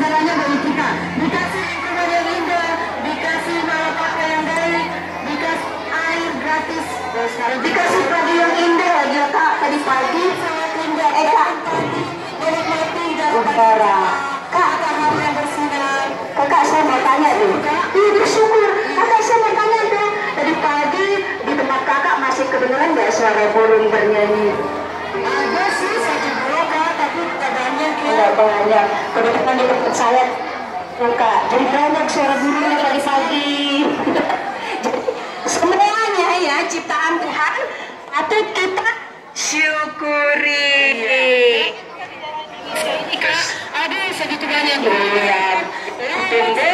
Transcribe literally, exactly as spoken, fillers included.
segalanya dari kita. Dikasih lingkungan yang indah, dikasih malapetaka yang baik, dikasih air gratis, terus sekarang dikasih pagi yang indah lagi ya kak. Tadi pagi sangat indah. Eh kak, menikmati dan udara. Kak, matahari yang bersinar. Kakak saya mau tanya deh. Ih, bersyukur. Kakak saya mau tanya dong. Tadi pagi di tempat kakak masih kedengeran nggak suara burung bernyanyi? Ada sih satu dua kak, tapi tidak banyak ya. Tidak banyak. Kebetulan di tempat saya, kak. Jadi banyak suara burungnya tadi pagi. Jadi semuanya ya ciptaan Tuhan patut kita syukuri. Ini kak, ada segitu banyak. Iya.